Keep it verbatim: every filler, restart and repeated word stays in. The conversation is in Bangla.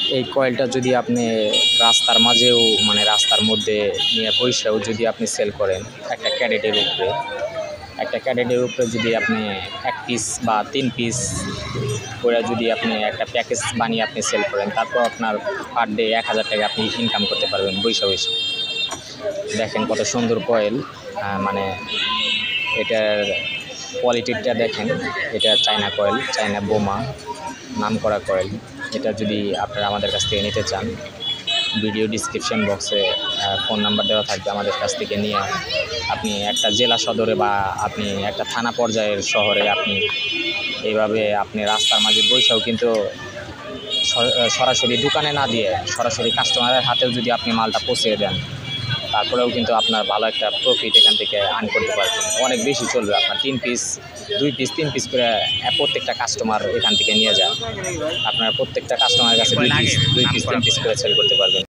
এই কয়েলটা যদি আপনি রাস্তার মাঝেও মানে রাস্তার মধ্যে নিয়ে বসেও যদি আপনি সেল করেন একটা ক্যারেটের উপরে একটা ক্যারেটের উপরে যদি আপনি এক পিস বা তিন পিস করে যদি আপনি একটা প্যাকেজ বানিয়ে আপনি সেল করেন, তারপর আপনার পার ডে এক হাজার টাকা আপনি ইনকাম করতে পারবেন বৈশা বৈশা। দেখেন কত সুন্দর কয়েল, মানে এটার কোয়ালিটিটা দেখেন। এটা চায়না কয়েল, চায়না বোমা নাম করা কয়েল। এটা যদি আপনারা আমাদের কাছ থেকে নিতে চান, ভিডিও ডিসক্রিপশন বক্সে ফোন নাম্বার দেওয়া থাকবে, আমাদের কাছ থেকে নিয়ে আপনি একটা জেলা সদরে বা আপনি একটা থানা পর্যায়ের শহরে আপনি এইভাবে আপনি রাস্তার মাঝে বৈশাও কিন্তু সরাসরি দোকানে না দিয়ে সরাসরি কাস্টমারের হাতেও যদি আপনি মালটা পৌঁছে দেন, তারপরেও কিন্তু আপনার ভালো একটা প্রফিট এখান থেকে আর্ন করতে পারবেন। অনেক বেশি চলবে আপনার। তিন পিস দুই পিস তিন পিস করে প্রত্যেকটা কাস্টমার এখান থেকে নিয়ে যায়। আপনার প্রত্যেকটা কাস্টমারের কাছে দুই পিস দুই পিস তিন পিস করে সেল করতে পারবেন।